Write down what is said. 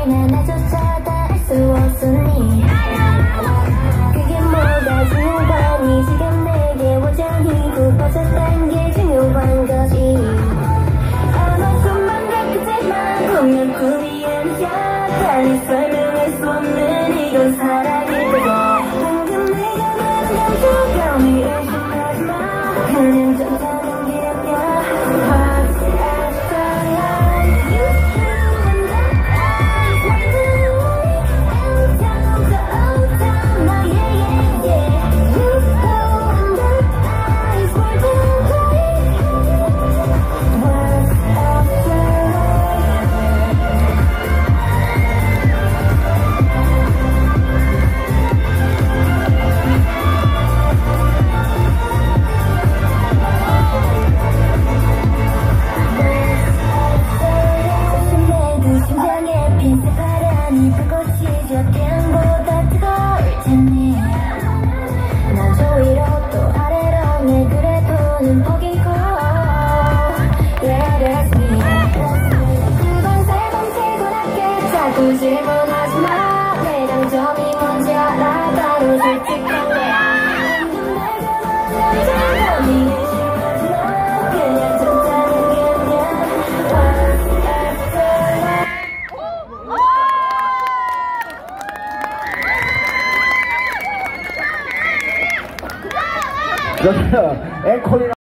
난 나조차 다 알 수 없으니 그게 뭐가 중요하니 지금 내게 완전히 굽어졌단 게 중요한 거지 아마 꿈만 같겠지만 분명 꿈이 아니야 달리 설명할 수 없는 이건 사랑일 거고 방금 내가 말한 감정감이 의심하지 마 그냥 좋다는 게 아니야 이 불꽃이 저 태양보다 뜨거울 테니 난 저 위로 또 아래로 내 그래도는 포기고 Yeah that's me 두 번 세 번 피곤하게 자꾸 질문하지 마 내 장점이 뭔지 알아 바로 솔직할래 방금 내가 말한 장점이 의심하지 마 그냥 좋다는 게 아니야 여기서 앵콜이